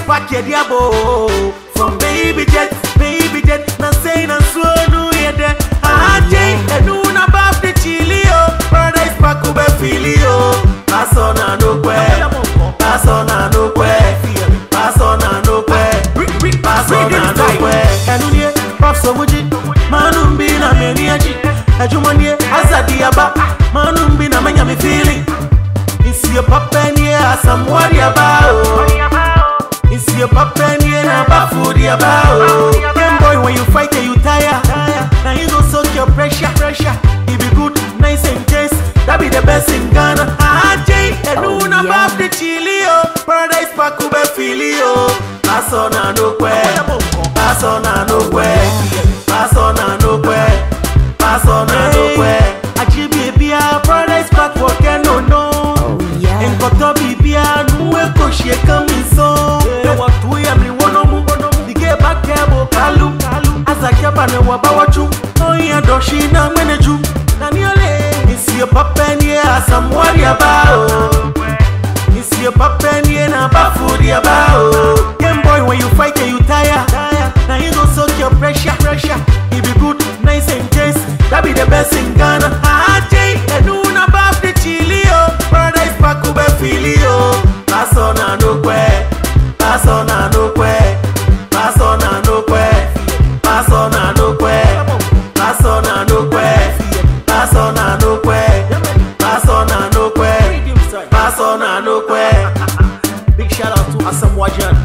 Pack your diabo from baby jet, na say na so no yede. Aje enuna bab de chilio, paradise pack ube filio. Pasona no kwe, pasona no kwe, pasona no kwe, pasona no kwe. Enunie pop so muji, manumbi na meniaji. Ejumanie azadiaba, manumbi na menya me feeling. Isi your papa ni Asamoah Gyan. It's your papa and na bafu di abao. Game boy, when you fight you tire. Now you go soak your pressure. It be good, nice and taste. That be the best in Ghana. Aje, enuna bab de chilio. Paradise pack ube filio. Pasona no kwe, pasona no kwe, pasona no kwe, pasona no kwe. Aji baby a paradise pack woke no. En koto bibi a nuwe koshie kami so. Ne wabawachu oya doshi na meneju naniole isi your papa ni Asamoah Gyan. Isi your papa ni na bafu di abao. Game boy, when you fight you tire. Now you go soak your pressure. It be good, nice and taste. That be the best in Ghana. Aje enuna bab de chilio, paradise pack ube filio. Pasona no kwe, pasona no kwe, pasona no kwe. Pasona no kwe, pasona no kwe, pasona no kwe, pasona no kwe, pasona no kwe. Big shout out to Asamoah Gyan.